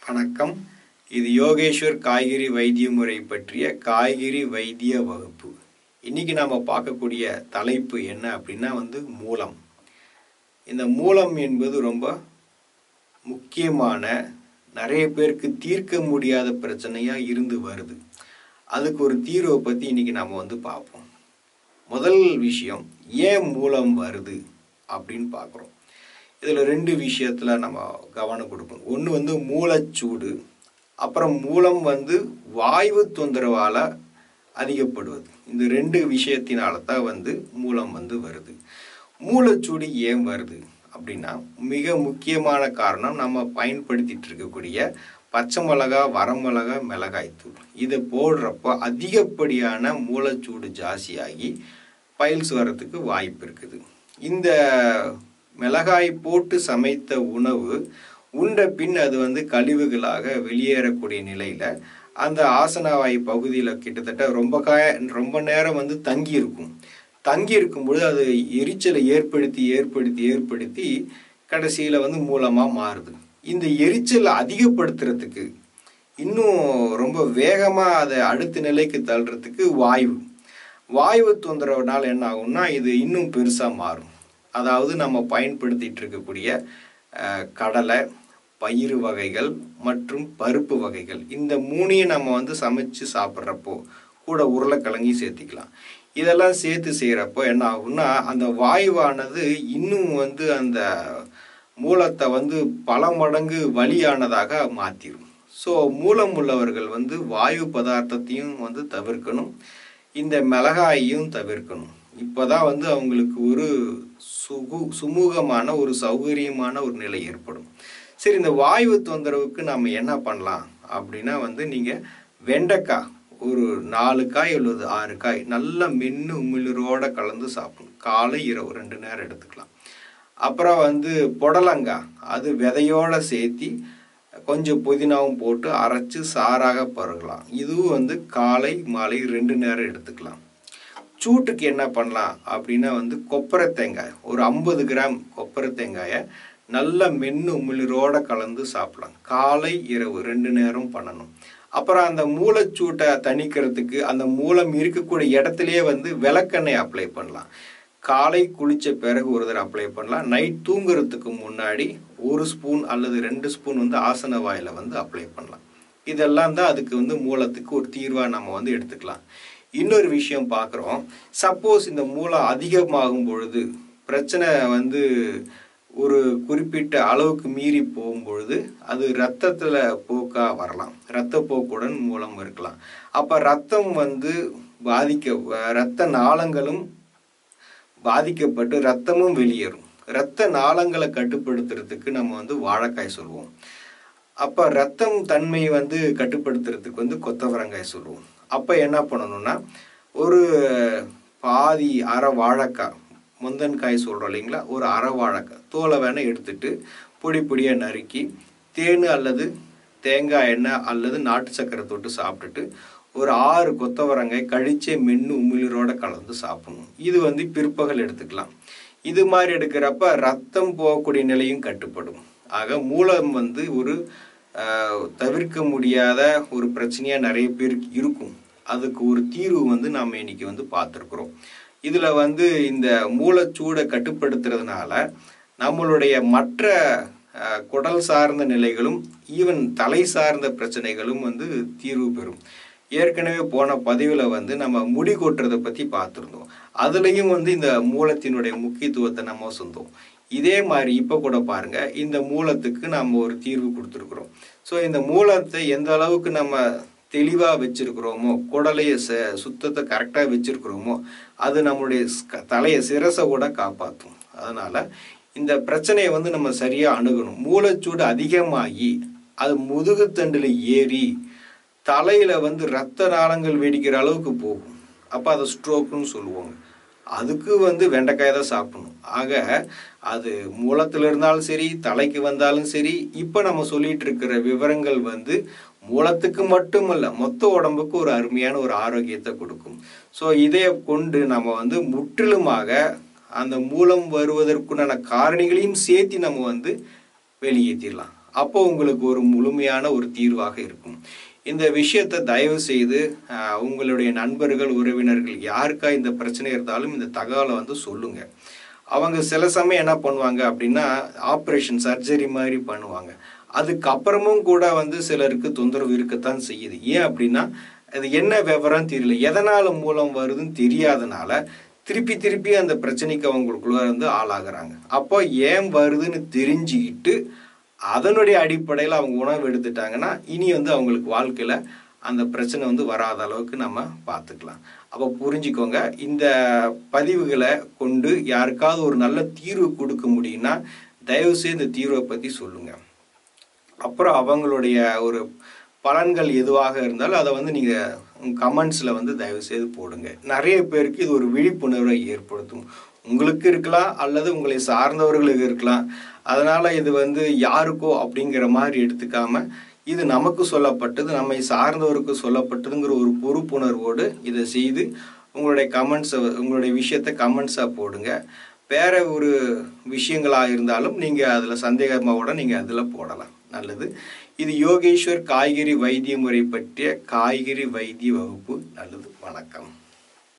வணக்கம். இது யோகேஸ்வர் காய்கறி வைத்திய முறை பற்றிய காய்கறி வைத்திய வகுப்பு. இன்னைக்கு நாம பார்க்கக்கூடிய தலைப்பு என்ன அப்படின்னா மூலம். இந்த மூலம் என்பது ரொம்ப முக்கியமான, நிறைய பேருக்கு தீர்க்க முடியாத பிரச்சனையா இருந்து வருது. அதுக்கு ஒரு தீர்வை பற்றி இன்னைக்கு நாம பார்ப்போம். முதல் விஷயம், ஏன் மூலம் வருது அப்படின்னு பார்க்குறோம். இதில் ரெண்டு விஷயத்தில் நம்ம கவனம் கொடுக்கணும். ஒன்று மூலச்சூடு, அப்புறம் மூலம் வாயு தொந்தரவால் அதிகப்படுவது. இந்த ரெண்டு விஷயத்தினால தான் மூலம் வருது. மூலச்சூடு ஏன் வருது அப்படின்னா, மிக முக்கியமான காரணம் நம்ம பயன்படுத்திட்டு இருக்கக்கூடிய பச்சை மிளகா, வரமிளகா, மிளகாய்த்தூள். இதை போடுறப்போ அதிகப்படியான மூலச்சூடு ஜாஸ்தியாகி பைல்ஸ் வர்றதுக்கு வாய்ப்பு இருக்குது. இந்த மிளகாய் போட்டு சமைத்த உணவு உண்ட பின் அது கழிவுகளாக வெளியேறக்கூடிய நிலையில் அந்த ஆசனவாய் பகுதியில் கிட்டத்தட்ட ரொம்ப நேரம் தங்கி இருக்கும்பொழுது அது எரிச்சலை ஏற்படுத்தி கடைசியில் மூலமாக மாறுது. இந்த எரிச்சலை அதிகப்படுத்துறதுக்கு, இன்னும் ரொம்ப வேகமாக அதை அடுத்த நிலைக்கு தள்ளுறதுக்கு வாயு தொந்தரவுனால என்ன ஆகும்னா இது இன்னும் பெருசாக மாறும். அதாவது நம்ம பயன்படுத்திட்டு இருக்கக்கூடிய கடலை, பயிறு வகைகள் மற்றும் பருப்பு வகைகள், இந்த மூணையும் நம்ம சமைச்சு சாப்பிட்றப்போ கூட உருளைக்கிழங்கி சேர்த்திக்கலாம். இதெல்லாம் சேர்த்து செய்கிறப்போ என்ன ஆகும்னா அந்த வாயுவானது இன்னும் அந்த மூலத்தை பல மடங்கு வலியானதாக மாற்றிடும். ஸோ மூலம் உள்ளவர்கள் வாயு பதார்த்தத்தையும் தவிர்க்கணும், இந்த மிளகாயையும் தவிர்க்கணும். இப்போதான் அவங்களுக்கு ஒரு சுமூகமான ஒரு சௌகரியமான ஒரு நிலை ஏற்படும். சரி, இந்த வாயு தொந்தரவுக்கு நம்ம என்ன பண்ணலாம் அப்படின்னா நீங்கள் வெண்டைக்காய் ஒரு 4 காய் அல்லது 6 காய் நல்லா மென்று உமிழ்நீரோட கலந்து சாப்பிடணும். காலை இரவு 2 நேரம் எடுத்துக்கலாம். அப்புறம் புடலங்காய், அது விதையோடு சேர்த்தி கொஞ்சம் புதினாவும் போட்டு அரைச்சி சாறாக பருகலாம். இதுவும் காலை மாலை 2 நேரம் எடுத்துக்கலாம். சூட்டுக்கு என்ன பண்ணலாம் அப்படின்னா கொப்பரை தேங்காய் ஒரு 50 கிராம் கொப்பரை தேங்காயை நல்லா மென்று உமிழ்நீரோட கலந்து சாப்பிடலாம். காலை இரவு 2 நேரம் பண்ணணும். அப்புறம் அந்த மூலச்சூட்டை தணிக்கிறதுக்கு அந்த மூலம் இருக்கக்கூடிய இடத்துலையே விளக்கெண்ணெய் அப்ளை பண்ணலாம். காலை குளித்த பிறகு ஒரு தடவை அப்ளை பண்ணலாம். நைட் தூங்குறதுக்கு முன்னாடி 1 ஸ்பூன் அல்லது 2 ஸ்பூன் ஆசன வாயில் அப்ளை பண்ணலாம். இதெல்லாம் தான் அதுக்கு மூலத்துக்கு ஒரு தீர்வாக நம்ம எடுத்துக்கலாம். இன்னொரு விஷயம் பார்க்குறோம். சப்போஸ் இந்த மூலம் அதிகமாகும் பொழுது பிரச்சனை ஒரு குறிப்பிட்ட அளவுக்கு மீறி போகும்பொழுது அது இரத்தத்தில் போக்காக வரலாம். இரத்த போக்குடன் மூலம் இருக்கலாம். அப்போ ரத்தம் இரத்த நாளங்களும் பாதிக்கப்பட்டு ரத்தமும் வெளியேறும். இரத்த நாளங்களை கட்டுப்படுத்துறதுக்கு நம்ம வாழைக்காய் சொல்லுவோம். அப்போ ரத்தம் தன்மையை கட்டுப்படுத்துறதுக்கு கொத்தவரங்காய் சொல்லுவோம். அப்போ என்ன பண்ணணும்னா ஒரு பாதி அரை வாழைக்காய், முந்தன்காய் சொல்கிறோம் இல்லைங்களா, ஒரு அரை வாழைக்காய் தோலை வேணால் எடுத்துட்டு பொடியாக நறுக்கி தேன் அல்லது தேங்காய் எண்ணெய் அல்லது நாட்டு சக்கரை தொட்டு சாப்பிட்டுட்டு ஒரு 6 கொத்தவரங்காய் கழிச்சே மென்று உமிழ்நீரோட கலந்து சாப்பிடணும். இது பிற்பகல் எடுத்துக்கலாம். இது மாதிரி எடுக்கிறப்ப ரத்தம் போகக்கூடிய நிலையும் கட்டுப்படும். ஆக மூலம் ஒரு தவிர்க்க முடியாத ஒரு பிரச்சனையாக நிறைய பேருக்கு இருக்கும். அதுக்கு ஒரு தீர்வு நாம் இன்னைக்கு பார்த்துருக்குறோம். இதில் இந்த மூலச்சூடை கட்டுப்படுத்துறதுனால நம்மளுடைய மற்ற குடல் சார்ந்த நிலைகளும் ஈவன் தலை சார்ந்த பிரச்சனைகளும் தீர்வு பெறும். ஏற்கனவே போன பதிவில் நம்ம முடி கொட்டுறதை பற்றி பார்த்துருந்தோம். அதுலேயும் இந்த மூலத்தினுடைய முக்கியத்துவத்தை நம்ம சொந்தோம். இதே மாதிரி இப்போ கூட பாருங்க, இந்த மூலத்துக்கு நம்ம ஒரு தீர்வு கொடுத்துருக்குறோம். ஸோ இந்த மூலத்தை எந்த அளவுக்கு நம்ம தெளிவாக வச்சிருக்கிறோமோ, குடலைய சுத்தத்தை கரெக்டாக வச்சிருக்கிறோமோ, அது நம்மளுடைய தலையை சிரசை கூட காப்பாற்றும். அதனால இந்த பிரச்சனையை நம்ம சரியாக அணுகணும். மூலச்சூடு அதிகமாகி அது முதுகுத்தண்டில் ஏறி தலையில் இரத்த நாளங்கள் வெடிக்கிற அளவுக்கு போகும். அப்போ அதை ஸ்ட்ரோக்குன்னு சொல்லுவாங்க. அதுக்கு வெண்டைக்காய் தான் சாப்பிடணும். ஆக அது மூலத்தில் இருந்தாலும் சரி, தலைக்கு வந்தாலும் சரி, இப்போ நம்ம சொல்லிட்டு இருக்கிற விவரங்கள் மூலத்துக்கு மட்டுமல்ல, மொத்த உடம்புக்கு ஒரு அருமையான ஒரு ஆரோக்கியத்தை கொடுக்கும். ஸோ இதை கொண்டு நம்ம முற்றிலுமாக அந்த மூலம் வருவதற்குண்டான காரணிகளையும் சேர்த்து நம்ம வெளியேற்றிடலாம். அப்போ உங்களுக்கு ஒரு முழுமையான ஒரு தீர்வாக இருக்கும். இந்த விஷயத்தை தயவு செய்து உங்களுடைய நண்பர்கள், உறவினர்கள் யாருக்கா இந்த பிரச்சனை இருந்தாலும் இந்த தகவலை வந்து சொல்லுங்க. அவங்க சில சமயம் என்ன பண்ணுவாங்க அப்படின்னா, ஆப்ரேஷன் சர்ஜரி மாதிரி பண்ணுவாங்க. அதுக்கப்புறமும் கூட வந்து சிலருக்கு தொந்தரவு இருக்கத்தான் செய்யுது. ஏன் அப்படின்னா, அது என்ன விவரம் தெரியல, எதனால மூலம் வருதுன்னு தெரியாதனால திருப்பி திருப்பி அந்த பிரச்சனைக்கு அவங்களுக்குள்ள வந்து ஆளாகிறாங்க. அப்போ ஏன் வருதுன்னு தெரிஞ்சுக்கிட்டு அதனுடைய அடிப்படையில் அவங்க உணவு எடுத்துட்டாங்கன்னா இனி வந்து அவங்களுக்கு வாழ்க்கையில் அந்த பிரச்சனை வந்து வராத அளவுக்கு நம்ம பார்த்துக்கலாம். அப்போ புரிஞ்சுக்கோங்க, இந்த பதிவுகளை கொண்டு யாருக்காவது ஒரு நல்ல தீர்வு கொடுக்க முடியும்னா தயவுசெய்து இந்த தீர்வை பற்றி சொல்லுங்கள். அப்புறம் அவங்களுடைய ஒரு பலன்கள் எதுவாக இருந்தாலும் அதை வந்து நீங்கள் கமெண்ட்ஸில் வந்து தயவுசெய்து போடுங்க. நிறைய பேருக்கு இது ஒரு விழிப்புணர்வை ஏற்படுத்தும். உங்களுக்கு இருக்கலாம் அல்லது உங்களை சார்ந்தவர்களுக்கு இருக்கலாம். அதனால் இது வந்து யாருக்கோ அப்படிங்கிற மாதிரி எடுத்துக்காம இது நமக்கு சொல்லப்பட்டது, நம்மை சார்ந்தவருக்கு சொல்லப்பட்டதுங்கிற ஒரு பொறுப்புணர்வோடு இதை செய்து உங்களுடைய கமெண்ட்ஸை, உங்களுடைய விஷயத்தை கமெண்ட்ஸாக போடுங்க. வேறு ஒரு விஷயங்களாக இருந்தாலும் நீங்கள் அதில் சந்தேகமாவோட நீங்கள் அதில் போடலாம். நல்லது. இது யோகேஸ்வர் காய்கறி வைத்திய முறை பற்றிய காய்கறி வைத்திய வகுப்பு. நல்லது. வணக்கம்.